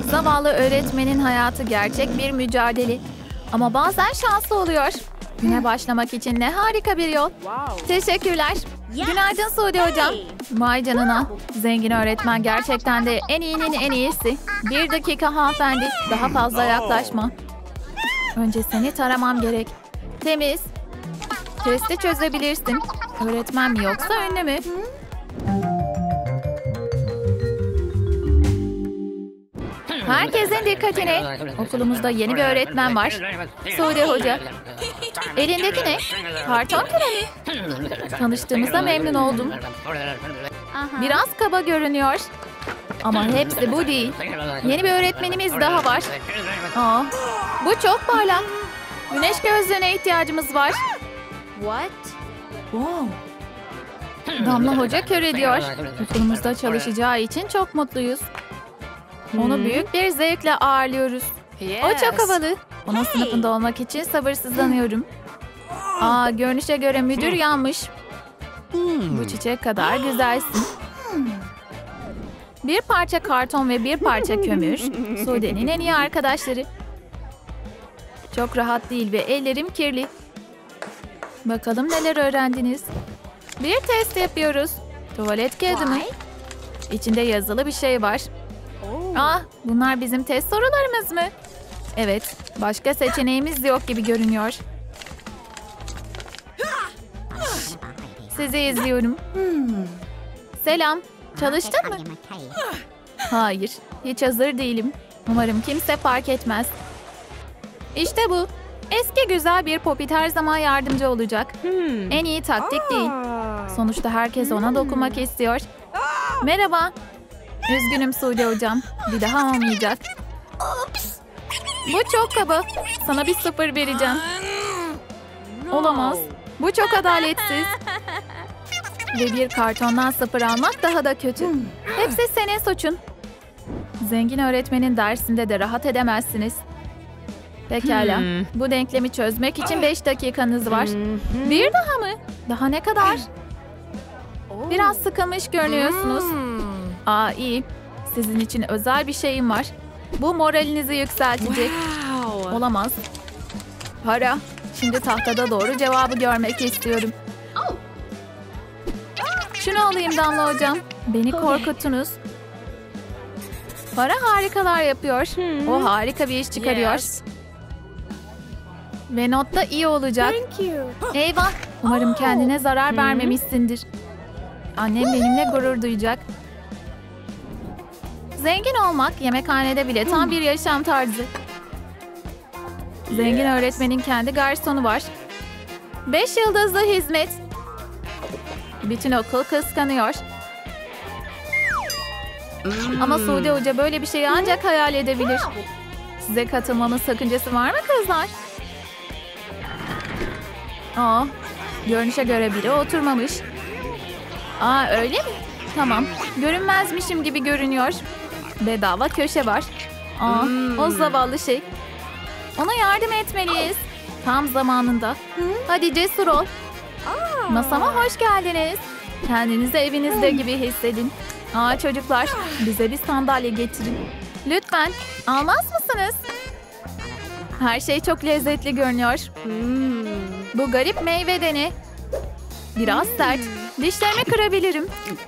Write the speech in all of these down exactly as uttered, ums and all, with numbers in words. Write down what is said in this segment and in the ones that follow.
Zavallı öğretmenin hayatı gerçek bir mücadele. Ama bazen şanslı oluyor. Güne başlamak için ne harika bir yol. Teşekkürler. Günaydın Suudi hocam. Vay canına. Zengin öğretmen gerçekten de en iyinin en iyisi. Bir dakika hanımefendi. Daha fazla yaklaşma. Önce seni taramam gerek. Temiz. Testi çözebilirsin. Öğretmen mi yoksa ünlü mü? Herkesin dikkatine. Okulumuzda yeni bir öğretmen var. Suudi Hoca. Elindeki ne? Karton kremi. Tanıştığımıza memnun oldum. Biraz kaba görünüyor. Ama hepsi bu değil. Yeni bir öğretmenimiz daha var. Aa, bu çok parlak. Güneş gözlüğüne ihtiyacımız var. What? Wow. Damla Hoca kör ediyor. Okulumuzda çalışacağı için çok mutluyuz. Onu büyük bir zevkle ağırlıyoruz. O çok havalı. Onun sınıfında olmak için sabırsızlanıyorum. Aa, görünüşe göre müdür yanmış. Bu çiçek kadar güzelsin. Bir parça karton ve bir parça kömür. Sude'nin en iyi arkadaşları. Çok rahat değil ve ellerim kirli. Bakalım neler öğrendiniz. Bir test yapıyoruz. Tuvalet kağıdı mı? İçinde yazılı bir şey var. Ah, bunlar bizim test sorularımız mı? Evet, başka seçeneğimiz yok gibi görünüyor. Sizi izliyorum. Selam, çalıştın mı? Hayır, hiç hazır değilim. Umarım kimse fark etmez. İşte bu. Eski güzel bir popit her zaman yardımcı olacak. En iyi taktik değil. Sonuçta herkes ona dokunmak istiyor. Merhaba. Üzgünüm Suudi hocam. Bir daha olmayacak. Bu çok kaba. Sana bir sıfır vereceğim. Olamaz. Bu çok adaletsiz. Ve bir kartondan sıfır almak daha da kötü. Hepsi senin suçun. Zengin öğretmenin dersinde de rahat edemezsiniz. Pekala. Bu denklemi çözmek için beş dakikanız var. Bir daha mı? Daha ne kadar? Biraz sıkılmış görünüyorsunuz. Aa, iyi. Sizin için özel bir şeyim var. Bu moralinizi yükseltecek. Olamaz. Para. Şimdi tahtada doğru cevabı görmek istiyorum. Şunu alayım Damla hocam. Beni korkuttunuz. Para harikalar yapıyor. O harika bir iş çıkarıyor. Ve not da iyi olacak. Eyvah. Umarım kendine zarar vermemişsindir. Annem benimle gurur duyacak. Zengin olmak yemekhanede bile tam bir yaşam tarzı. Zengin öğretmenin kendi garsonu var. Beş yıldızlı hizmet. Bütün okul kıskanıyor. Ama Suudi Hoca böyle bir şeyi ancak hayal edebilir. Size katılmamın sakıncası var mı kızlar? Aa, görünüşe göre biri oturmamış. Aa, öyle mi? Tamam. Görünmezmişim gibi görünüyor. Bedava köşe var. Aa, o zavallı şey. Ona yardım etmeliyiz. Tam zamanında. Hadi cesur ol. Masama hoş geldiniz. Kendinizi evinizde gibi hissedin. Aa, çocuklar, bize bir sandalye getirin. Lütfen, almaz mısınız? Her şey çok lezzetli görünüyor. Bu garip meyve de ne? Biraz sert. Dişlerimi kırabilirim.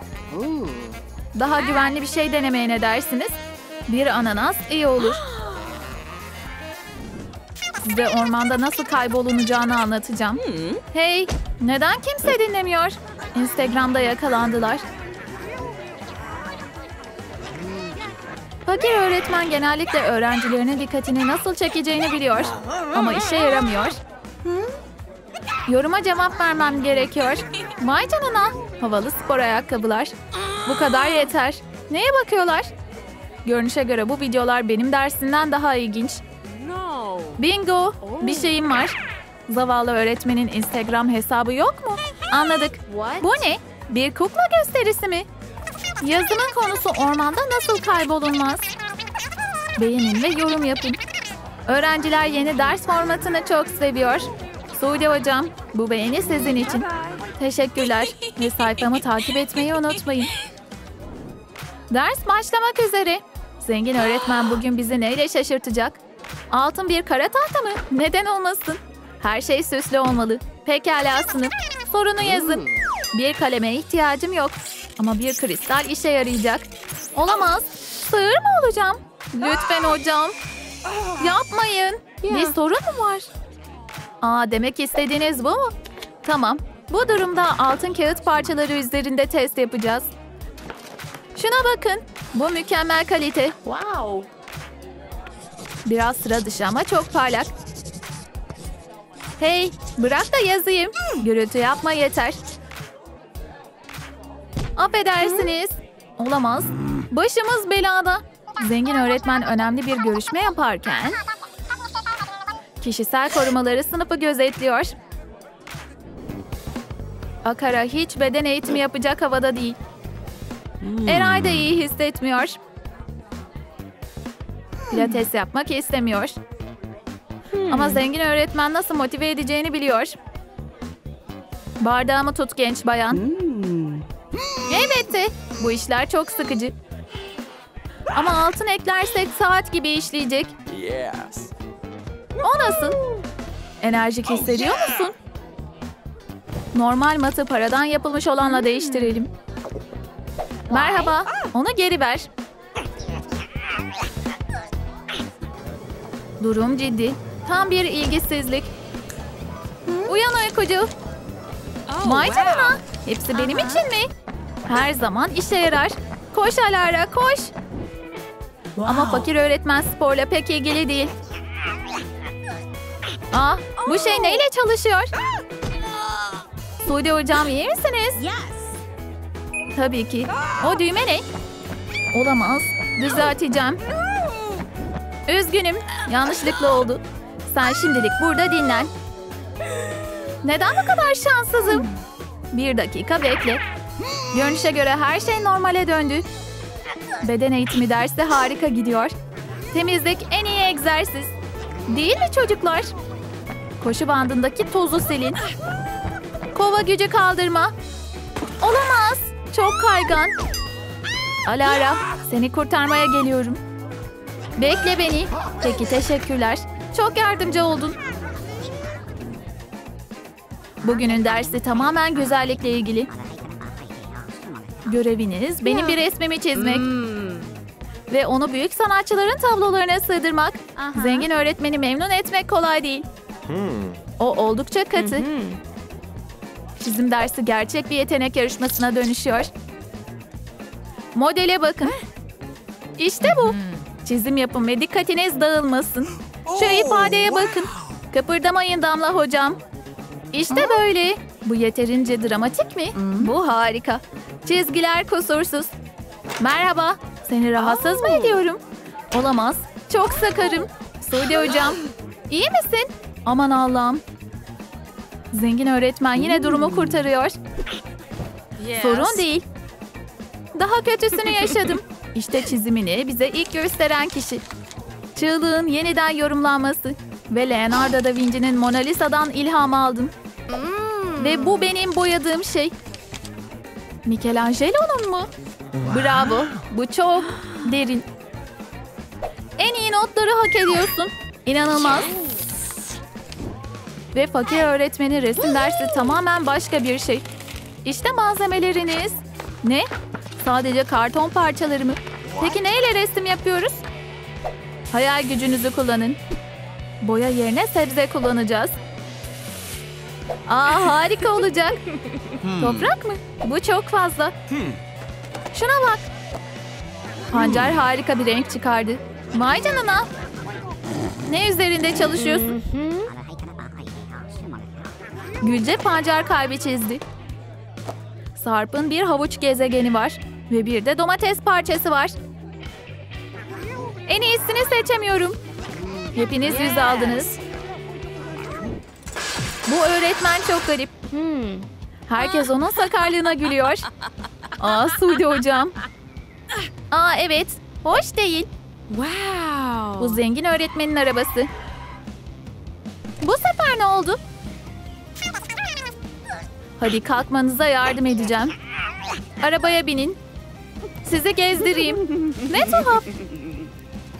Daha güvenli bir şey denemeye ne dersiniz? Bir ananas iyi olur. Size ormanda nasıl kaybolunacağını anlatacağım. Hey, neden kimse dinlemiyor? Instagram'da yakalandılar. Fakir öğretmen genellikle öğrencilerinin dikkatini nasıl çekeceğini biliyor. Ama işe yaramıyor. Yoruma cevap vermem gerekiyor. Vay canına. Havalı spor ayakkabılar. Bu kadar yeter. Neye bakıyorlar? Görünüşe göre bu videolar benim dersimden daha ilginç. Bingo. Bir şeyim var. Zavallı öğretmenin Instagram hesabı yok mu? Anladık. Bu ne? Bir kukla gösterisi mi? Yazımın konusu ormanda nasıl kaybolunmaz? Beğenin ve yorum yapın. Öğrenciler yeni ders formatını çok seviyor. Suudi hocam, bu beğeni sizin için. Teşekkürler ve sayfamı takip etmeyi unutmayın. Ders başlamak üzere. Zengin öğretmen bugün bizi neyle şaşırtacak? Altın bir kara tahta mı? Neden olmasın? Her şey süslü olmalı. Pekala sınıf. Sorunu yazın. Bir kaleme ihtiyacım yok. Ama bir kristal işe yarayacak. Olamaz. Sığır mı olacağım? Lütfen hocam. Yapmayın. Bir sorun mu var? Aa, demek istediğiniz bu mu? Tamam. Bu durumda altın kağıt parçaları üzerinde test yapacağız. Şuna bakın. Bu mükemmel kalite. Wow. Biraz sıra dışı ama çok parlak. Hey, bırak da yazayım. Gürültü yapma yeter. Affedersiniz. Olamaz. Başımız belada. Zengin öğretmen önemli bir görüşme yaparken kişisel korumaları sınıfı gözetliyor. Akara hiç beden eğitimi yapacak havada değil. Eray da iyi hissetmiyor. Pilates yapmak istemiyor. Ama zengin öğretmen nasıl motive edeceğini biliyor. Bardağımı tut genç bayan. Elbette. Bu işler çok sıkıcı. Ama altın eklersek saat gibi işleyecek. Yes. O nasıl? Enerjik hissediyor musun? Normal matı paradan yapılmış olanla değiştirelim. Merhaba. Onu geri ver. Durum ciddi. Tam bir ilgisizlik. Uyan uykucu. Vay canına. Hepsi benim için mi? Her zaman işe yarar. Koş Alara, koş. Ama fakir öğretmen sporla pek ilgili değil. Ah, bu şey neyle çalışıyor? Suudi hocam, iyi misiniz? Yes. Tabii ki. O düğme ne? Olamaz. Düzelteceğim. Üzgünüm. Yanlışlıkla oldu. Sen şimdilik burada dinlen. Neden bu kadar şanssızım? Bir dakika bekle. Görünüşe göre her şey normale döndü. Beden eğitimi dersi harika gidiyor. Temizlik en iyi egzersiz. Değil mi çocuklar? Koşu bandındaki tozu silin. Kova gücü kaldırma. Olamaz. Çok kaygan. Alara, seni kurtarmaya geliyorum. Bekle beni. Peki, teşekkürler. Çok yardımcı oldun. Bugünün dersi tamamen güzellikle ilgili. Göreviniz benim bir resmimi çizmek. Ve onu büyük sanatçıların tablolarına sığdırmak. Zengin öğretmeni memnun etmek kolay değil. O oldukça katı. Çizim dersi gerçek bir yetenek yarışmasına dönüşüyor. Modele bakın. İşte bu. Çizim yapın ve dikkatiniz dağılmasın. Şu ifadeye bakın. Kıpırdamayın Damla hocam. İşte böyle. Bu yeterince dramatik mi? Bu harika. Çizgiler kusursuz. Merhaba. Seni rahatsız mı ediyorum? Olamaz. Çok sakarım. Suudi hocam. İyi misin? Aman Allah'ım. Zengin öğretmen yine durumu kurtarıyor. Yes. Sorun değil. Daha kötüsünü yaşadım. İşte çizimini bize ilk gösteren kişi. Çığlığın yeniden yorumlanması. Ve Leonardo da Vinci'nin Mona Lisa'dan ilham aldım. Ve bu benim boyadığım şey. Michelangelo'nun mu? Bravo. Bu çok derin. En iyi notları hak ediyorsun. İnanılmaz. Ve fakir öğretmenin resim dersi tamamen başka bir şey. İşte malzemeleriniz. Ne? Sadece karton parçaları mı? Peki neyle resim yapıyoruz? Hayal gücünüzü kullanın. Boya yerine sebze kullanacağız. Aa, harika olacak. Toprak mı? Bu çok fazla. Şuna bak. Pancar harika bir renk çıkardı. Vay canına. Ne üzerinde çalışıyorsun? Gülce pancar kalbi çizdi. Sarp'ın bir havuç gezegeni var. Ve bir de domates parçası var. En iyisini seçemiyorum. Hepiniz yüz aldınız. Bu öğretmen çok garip. Herkes onun sakarlığına gülüyor. Aa, Suudi hocam. Aa, evet. Hoş değil. Wow. Bu zengin öğretmenin arabası. Bu sefer ne oldu? Hadi kalkmanıza yardım edeceğim. Arabaya binin. Sizi gezdireyim. Ne tuhaf.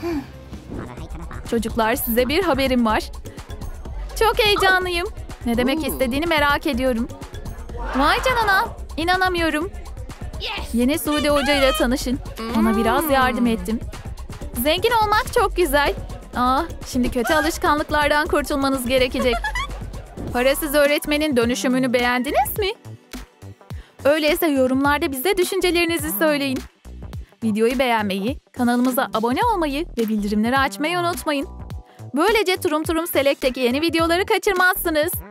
Çocuklar, size bir haberim var. Çok heyecanlıyım. Ne demek istediğini merak ediyorum. Vay canına, inanamıyorum. Yeni Sude Hoca ile tanışın. Ona biraz yardım ettim. Zengin olmak çok güzel. Aa, şimdi kötü alışkanlıklardan kurtulmanız gerekecek. Parasız öğretmenin dönüşümünü beğendiniz mi? Öyleyse yorumlarda bize düşüncelerinizi söyleyin. Videoyu beğenmeyi, kanalımıza abone olmayı ve bildirimleri açmayı unutmayın. Böylece Turum Turum Select'teki yeni videoları kaçırmazsınız.